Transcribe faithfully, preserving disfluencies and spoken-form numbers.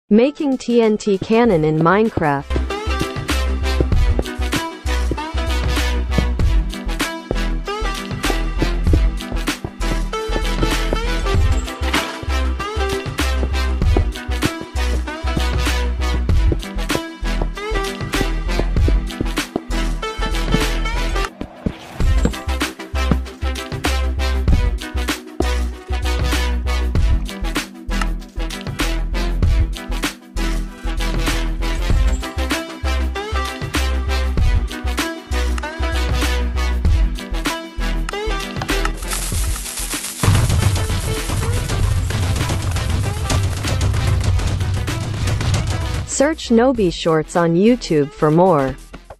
Making T N T Cannon in Minecraft. Search Nobi Shorts on YouTube for more.